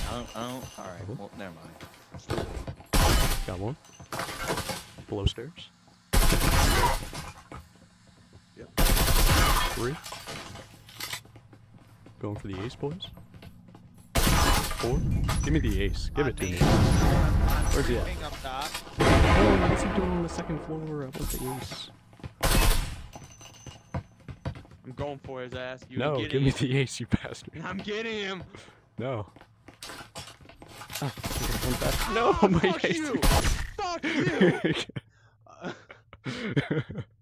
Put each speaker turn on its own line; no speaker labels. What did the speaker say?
Alright, well, never mind.
Got one. Below stairs.
Yep.
3. Going for the ace, boys. 4. Give me the ace. Give it to me. Where's he at?
Up top.
Oh, what's he doing on the second floor? I want the ace.
I'm going for his ass. You
No, give me the ace, you bastard.
I'm getting him.
No. Oh, no, my
Fuck
ace.
you. Fuck you.